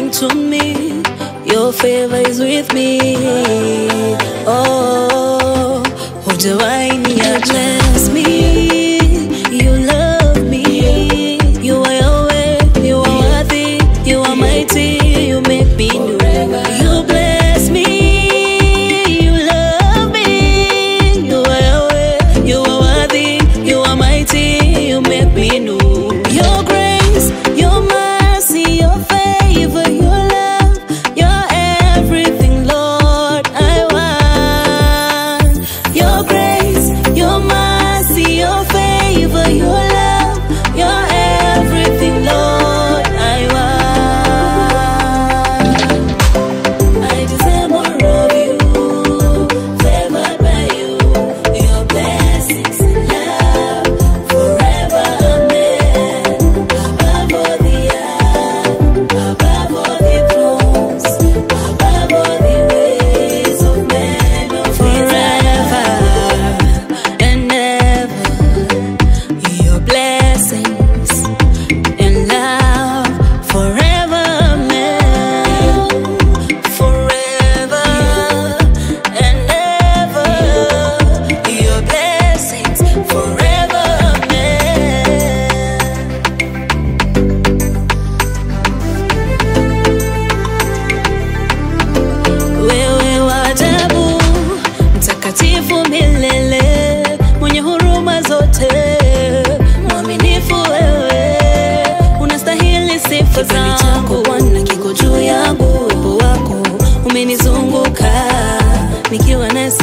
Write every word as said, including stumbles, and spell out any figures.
to me. Your favor is with me. Oh, hujawahi niacha. Bless me, you love me. You are Yahweh, you are worthy, you are mighty, you make me new. You bless me, you love me. You are Yahweh, you are worthy, you are mighty, you make me new. Your grace, your mercy, your favor, your love, your everything, Lord, I want. Your grace, your mercy, your favor, your love, your everything, Lord, I want. I deserve more of you, favored by you, your blessings and love, forever, amen. Above all the earth, above all the thrones, above all the ways of men, of forever and ever, your blessings and love, forever, amen. Forever and ever, your blessings, forever, amen. Wewe wa ajabu, mtakatifu milele, mwenye huruma zote, mwaminifu wewe, unastahili sifa zangu. Bwana kiko juu yangu, uwepo wako umenizunguka, nikiwa na